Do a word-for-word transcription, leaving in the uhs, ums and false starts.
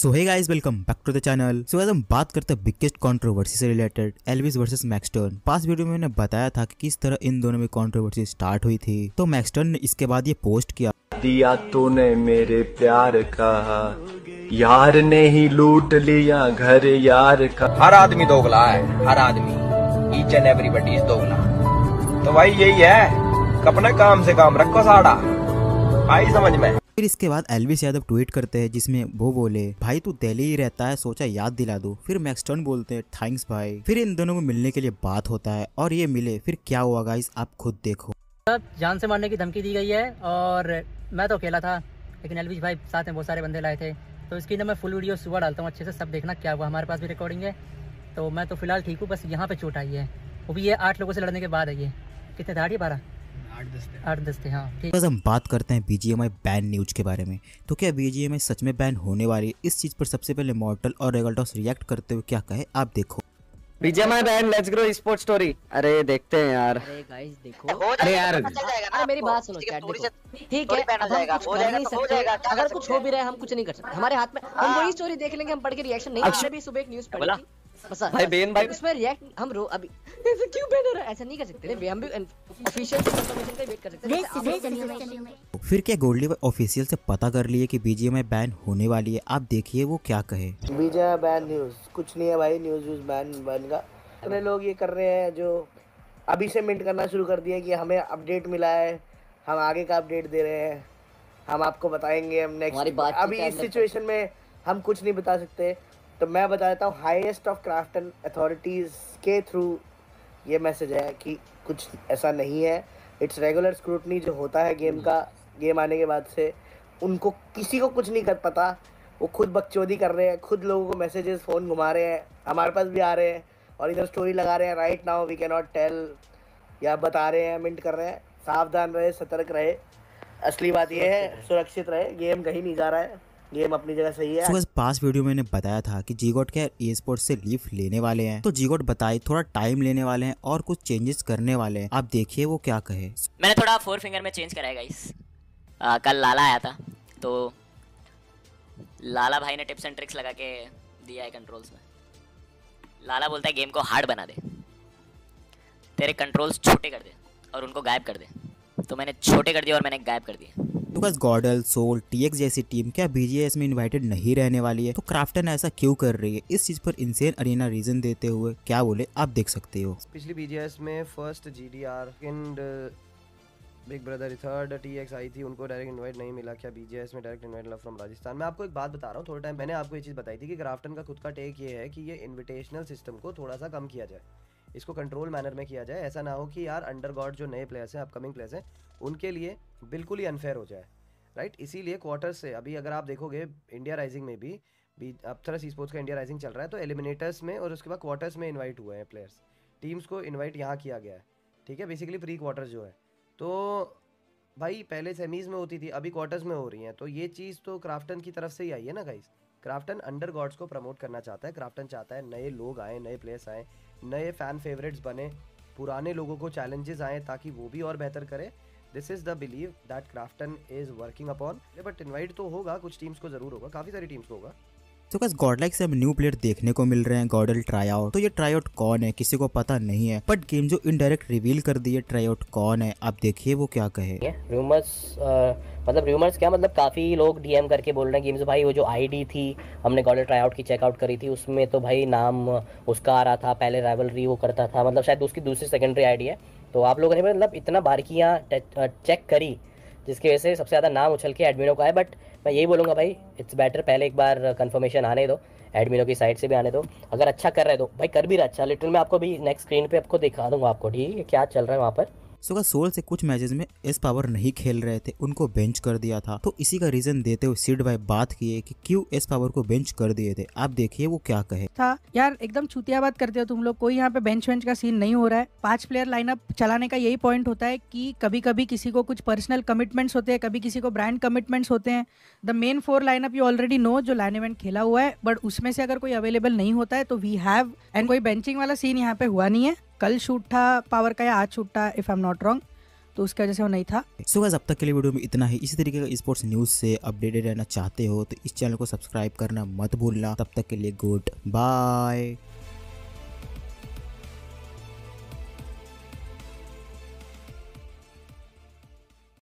So hey guys, welcome back to the channel. So आज हम बात करते हैं बिगेस्ट कंट्रोवर्सी से related, Elvish versus Maxtern. Past video में मैंने बताया था कि किस तरह इन दोनों में कंट्रोवर्सी स्टार्ट हुई थी। तो मैक्सटर्न ने इसके बाद ये पोस्ट किया, दिया तूने मेरे प्यार का, यार ने ही लूट लिया घर यार का। हर आदमी दोगला है, हर आदमी, ईच एंड एवरीबॉडी इज दोगला। तो भाई यही है, अपने काम से काम रखो साड़ा, आई समझ में। फिर इसके बाद एल्विस यादव ट्वीट करते हैं जिसमें वो बोले, भाई तू दिल्ली ही रहता है, सोचा याद दिला दूं। फिर मैक्सटर्न बोलते हैं थैंक्स भाई। फिर इन दोनों को मिलने के लिए बात होता है और ये मिले। फिर क्या हुआ गाइस, आप खुद देखो। जान से मारने की धमकी दी गई है और मैं तो अकेला था, लेकिन एल्विस भाई साथ में बहुत सारे बंदे लाए थे। तो इसकी ना मैं फुल वीडियो सुबह डालता हूँ, अच्छे से सब देखना क्या हुआ। हमारे पास भी रिकॉर्डिंग है। तो मैं तो फिलहाल ठीक हूँ, बस यहाँ पे चोट आई है, वो भी ये आठ लोगों से लड़ने के बाद है। ये कितने थे, बारह आठ दस थे। हाँ ठीक। बस हम बात करते हैं बीजीएमआई बैन न्यूज के बारे में। तो क्या बीजीएमआई सच में बैन होने वाली है? इस चीज पर सबसे पहले मॉर्टल और रेगल्टॉस रिएक्ट करते हुए क्या कहे, आप देखो। BGMI ban, let's grow sports story. अरे देखते हैं यार। अरे गाइस देखो, अरे यार अरे मेरी बात सुनो चैट, देखो ठीक है, अब हम कुछ कर नहीं सकते। अगर कुछ हो भी रहा है हम कुछ नहीं कर सकते, हमारे हाथ में। हम वही स्टोरी देख लेंगे, हम पढ़ के रिएक्शन नहीं। हमने भी सुबह एक न्यूज़ पढ़ी थी, बस भाई बेन भाई उसमें रिएक्ट हम रो अभी क्यों बैन हो रहा है, ऐसा नहीं कर सकते। हम भी ऑफिशियल कंफर्मेशन का वेट कर सकते हैं। फिर क्या गोल्डी ऑफिशियल से पता कर लिए कि बीजीएमआई बैन होने वाली है, आप देखिए वो क्या कहे। बीजीएमआई बैन न्यूज़ कुछ नहीं है भाई, न्यूज़ न्यूज़ बैन बैन का इतने लोग ये कर रहे हैं जो अभी से मिंट करना शुरू कर दिया कि हमें अपडेट मिला है, हम आगे का अपडेट दे रहे हैं, हम आपको बताएंगे, हम नेक्स्ट। अभी इस सिचुएशन में हम कुछ नहीं बता सकते। तो मैं बता देता हूँ, हाईएस्ट ऑफ क्राफ्टन अथॉरिटीज़ के थ्रू ये मैसेज है कि कुछ ऐसा नहीं है। इट्स रेगुलर स्क्रूटनी जो होता है गेम का, गेम आने के बाद से उनको किसी को कुछ नहीं कर पता। वो खुद बकचोदी कर रहे हैं, खुद लोगों को मैसेजेस फ़ोन घुमा रहे हैं, हमारे पास भी आ रहे हैं और इधर स्टोरी लगा रहे हैं। Right now we can not tell, या बता रहे हैं, मिंट कर रहे हैं। सावधान रहे, सतर्क रहे। असली बात ये है, सुरक्षित रहे। गेम कहीं नहीं जा रहा है, गेम अपनी जगह सही है। so, बस पास वीडियो में मैंने बताया था कि जीगोट क्या ई स्पोर्ट्स से लीव लेने वाले हैं। तो जीगोट बताए थोड़ा टाइम लेने वाले हैं और कुछ चेंजेस करने वाले हैं, आप देखिए वो क्या कहे। मैंने थोड़ा फोर फिंगर में चेंज कराया गाइस। कल लाला आया था, तो लाला भाई ने टिप्स एंड ट्रिक्स लगा के दिया है कंट्रोल्स में। लाला बोलता है गेम को हार्ड बना दे, तेरे कंट्रोल्स छोटे कर दे और उनको गायब कर दे। तो मैंने छोटे कर दिए और मैंने गायब कर दिए। तो बस गॉडल, सोल, टीएक्स जैसी टीम क्या बीजीएस में इनवाइटेड नहीं रहने वाली है? तो क्राफ्टन ऐसा क्यों कर रही है? इस चीज पर इनसेन अरीना रीजन देते हुए क्या बोले, आप देख सकते हो। पिछली बीजीएस में first GDR, second big brother, third TX आई थी, उनको डायरेक्ट इनवाइट नहीं मिला। क्या बीजीएस में डायरेक्ट इनवाइट मिला फ्रॉम राजस्थान? मैं आपको एक बात बता रहा हूँ, थोड़ा टाइम मैंने आपको ये चीज़ बताई थी कि क्राफ्टन का खुद का टेक ये है कि ये इन्विटेशनल सिस्टम को थोड़ा सा कम किया जाए, इसको कंट्रोल मैनर में किया जाए। ऐसा ना हो कि यार अंडर गॉड जो नए प्लेयर्स हैं, अपकमिंग प्लेयर्स हैं, उनके लिए बिल्कुल ही अनफेयर हो जाए, राइट। इसीलिए क्वार्टर्स से अभी अगर आप देखोगे इंडिया राइजिंग में भी भी अप्सरा स्पोर्ट्स का इंडिया राइजिंग चल रहा है, तो एलिमिनेटर्स में और उसके बाद क्वार्टर्स में इनवाइट हुए हैं प्लेयर्स, टीम्स को इनवाइट यहाँ किया गया है, ठीक है। बेसिकली प्री क्वार्टर्स जो है, तो भाई पहले सेमीज़ में होती थी, अभी क्वार्टर्स में हो रही हैं। तो ये चीज़ तो क्राफ्टन की तरफ से ही आई है ना गाइस। क्राफ्टन अंडर गॉड्स को प्रमोट करना चाहता है, क्राफ्टन चाहता है नए लोग आए, नए प्लेयर्स आए, नए फैन फेवरेट्स बने, पुराने लोगों को चैलेंजेस आए ताकि वो भी और बेहतर करे। This is the believe that Krafton is working upon. But invite तो होगा, कुछ टीम्स को जरूर होगा, काफी सारी टीम्स को होगा। तो बस गॉडलाइक से हम न्यू प्लेयर देखने को मिल रहे हैं, गॉडल ट्राईआउट। तो ये ट्राईआउट कौन है किसी को पता नहीं है, बट गेम जो इनडायरेक्ट रिवील कर दी है ट्राईआउट कौन है, आप देखिए वो क्या कहे। रूमर्स मतलब रूमर्स क्या मतलब, काफ़ी लोग डीएम करके बोल रहे हैं गेम्स भाई, वो जो आईडी थी हमने गॉडल ट्राईआउट की चेकआउट करी थी, उसमें तो भाई नाम उसका आ रहा था, पहले राइवलरी वो करता था, मतलब शायद उसकी दूसरी सेकेंडरी आईडी है। तो आप लोगों ने मतलब इतना बारीकियाँ चेक करी जिसकी वजह से सबसे ज़्यादा नाम उछल के एडमिनों का है। बट मैं यही बोलूँगा भाई, इट्स बेटर पहले एक बार कंफर्मेशन आने दो, एडमिनों की साइड से भी आने दो। अगर अच्छा कर रहे हो भाई, कर भी रहा अच्छा, लिटरल मैं आपको भी नेक्स्ट स्क्रीन पे आपको दिखा दूँगा आपको, ठीक है, क्या चल रहा है वहाँ पर। सो सोल से कुछ मैचेस में एस पावर नहीं खेल रहे थे, उनको बेंच कर दिया था। तो इसी का रीजन देते हुए सिड भाई बात किए कि क्यों एस पावर को बेंच कर दिए थे, आप देखिए वो क्या कहे। था यार एकदम चूतिया बात करते हो तुम लोग, कोई यहाँ पे बेंच वेंच का सीन नहीं हो रहा है। पांच प्लेयर लाइनअप चलाने का यही पॉइंट होता है कि कभी कभी किसी को कुछ पर्सनल कमिटमेंट्स होते हैं, कभी किसी को ब्रांड कमिटमेंट्स होते हैं। The main four lineup you already know, जो लाइन इवेंट खेला हुआ है, बट उसमें से अगर कोई अवेलेबल नहीं होता है तो वी हैव, एंड कोई बेंचिंग वाला सीन यहाँ पे हुआ नहीं है। कल शूट था पावर का या आज शूट था, if I am not wrong. तो उसकी वजह से वो नहीं था। सो गाइस अब तक के लिए वीडियो में इतना ही। इसी तरीके का स्पोर्ट्स न्यूज़ से अपडेटेड रहना चाहते हो तो इस चैनल को सब्सक्राइब करना मत भूलना। तब तक के लिए गुड बाय।